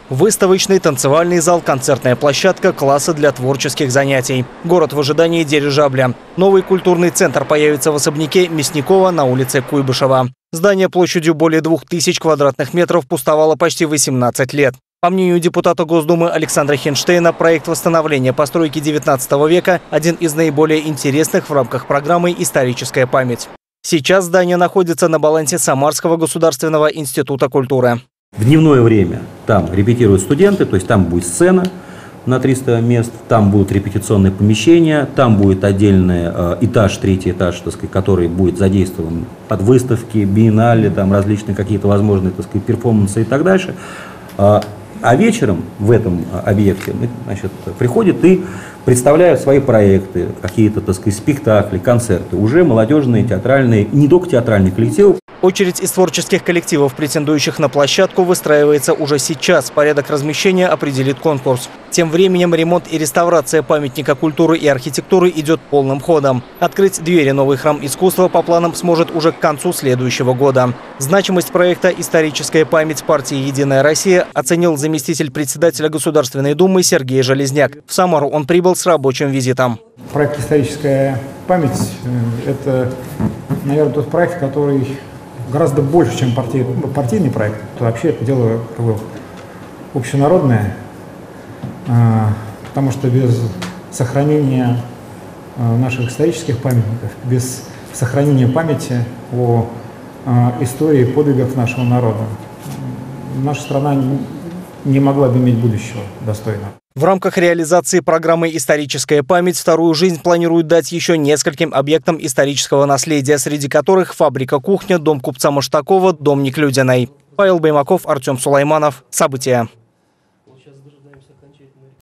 Выставочный, танцевальный зал, концертная площадка, классы для творческих занятий. Город в ожидании дирижабля. Новый культурный центр появится в особняке Мясникова на улице Куйбышева. Здание площадью более 2000 квадратных метров пустовало почти 18 лет. По мнению депутата Госдумы Александра Хинштейна, проект восстановления постройки XIX века – один из наиболее интересных в рамках программы «Историческая память». Сейчас здание находится на балансе Самарского государственного института культуры. В дневное время там репетируют студенты, то есть там будет сцена на 300 мест, там будут репетиционные помещения, там будет отдельный этаж, третий этаж, так сказать, который будет задействован под выставки, биеннале, там различные какие-то возможные, так сказать, перформансы и так дальше. А вечером в этом объекте, значит, приходят и представляют свои проекты, какие-то, так сказать, спектакли, концерты, уже молодежные, театральные, не только театральные коллективы. Очередь из творческих коллективов, претендующих на площадку, выстраивается уже сейчас. Порядок размещения определит конкурс. Тем временем ремонт и реставрация памятника культуры и архитектуры идет полным ходом. Открыть двери новый храм искусства по планам сможет уже к концу следующего года. Значимость проекта «Историческая память» партии «Единая Россия» оценил заместитель председателя Государственной Думы Сергей Железняк. В Самару он прибыл с рабочим визитом. Проект «Историческая память» – это, наверное, тот проект, который гораздо больше, чем партийный проект. Вообще это дело общенародное, потому что без сохранения наших исторических памятников, без сохранения памяти о истории подвигов нашего народа, наша страна не могла бы иметь будущего достойного. В рамках реализации программы «Историческая память» вторую жизнь планируют дать еще нескольким объектам исторического наследия, среди которых фабрика-кухня, дом купца Маштакова, дом Неклюдиной. Павел Баймаков, Артем Сулайманов. События.